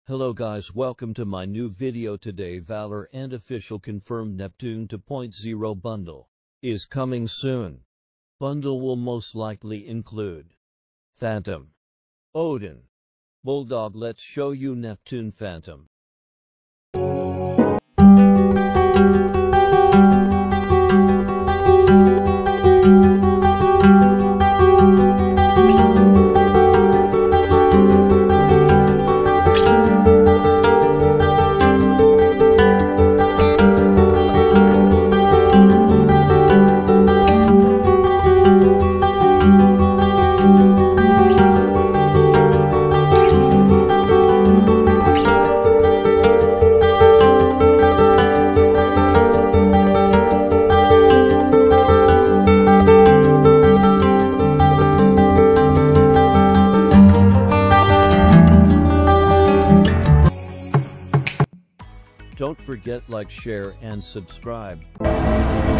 Hello guys, welcome to my new video. Today Valorant official confirmed Neptune 2.0 bundle is coming soon. Bundle will most likely include Phantom, Odin, Bulldog. Let's show you Neptune Phantom. Don't forget like, share and subscribe.